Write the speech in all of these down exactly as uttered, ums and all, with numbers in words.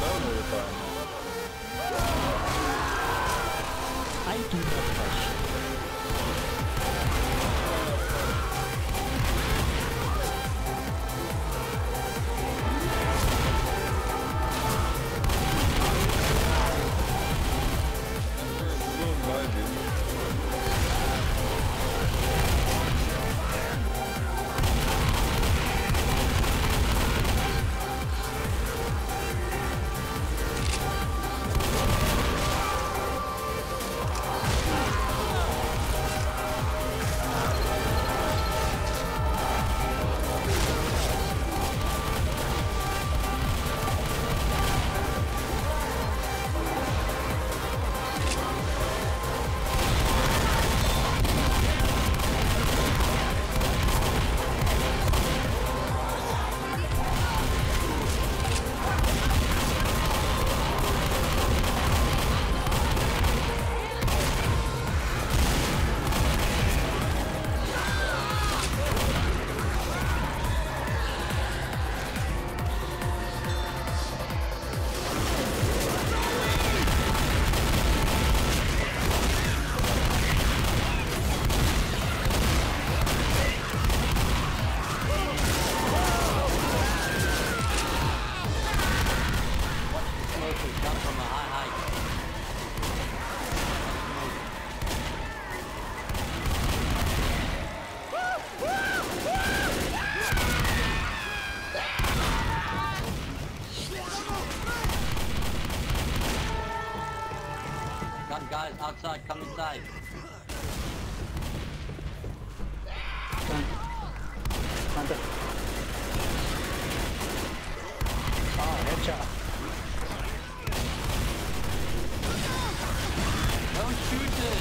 down all the time. I do not rush. Don't mind it. Come guys, outside, come inside. Come. Hunter. Ah, headshot. Don't shoot it!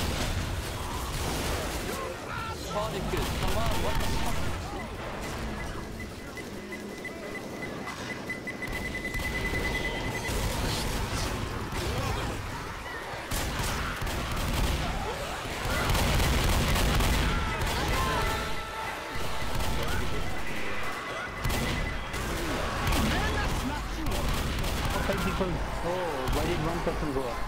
Spartacus, come on, what the fuck? Five people. Oh, why did one person go up?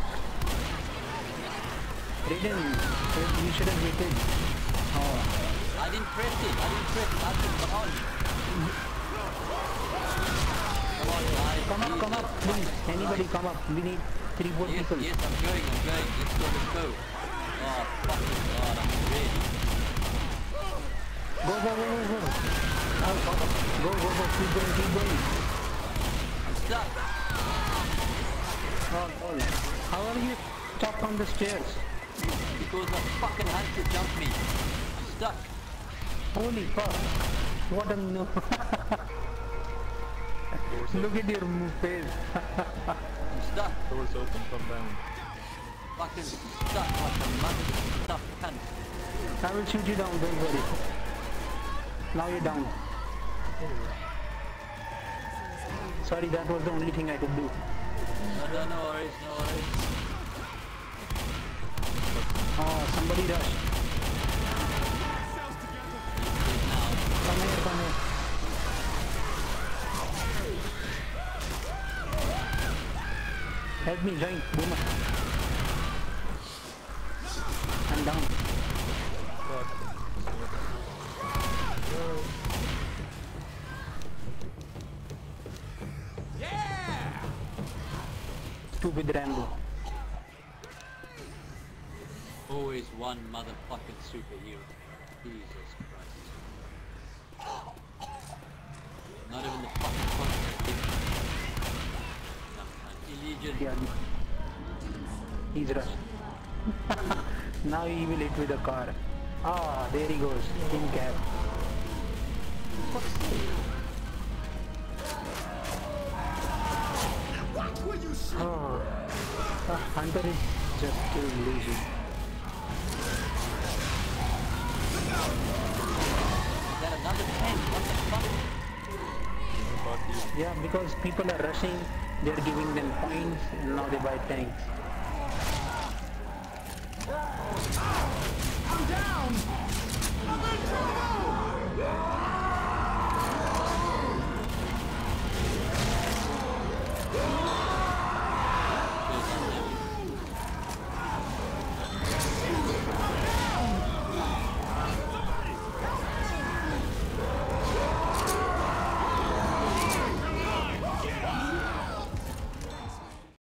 Raiden, you should have waited. Oh, I didn't press it, I didn't press it, I just come on. Come on guys. come up, come up, please. Anybody come up. We need three more Yes, people. yes, I'm going, I'm going. Let's go, let's go. Oh, fuck it, God, I'm ready. Go, go, go, go, go. Oh, go, go, go, go. Keep going, keep going. I'm stuck. Oh, oh. How are you stuck on the stairs? Because the fucking hunter jumped me. I'm stuck. Holy fuck. What a no. Look at your move face. I'm stuck. Doors open, come down. Fucking stuck like a mother stuck cunt. I will shoot you down, don't worry. Now you're down. Sorry, that was the only thing I could do. No, no, no worries, no worries. Oh, somebody rushed. Now, Come here, come here. Help me, join, Boomer. I'm down. Stupid Rambo. always one motherfucking superhero. Jesus Christ. Not even the fucking contract. Illegion. Yeah. He's rushed. Now he will hit with a car. Ah, there he goes. In cab. Oh, the hunter is just too lazy. Is that another tank? What the fuck? Yeah, because people are rushing, they're giving them points, and now they buy tanks. I'm down! I'm in trouble!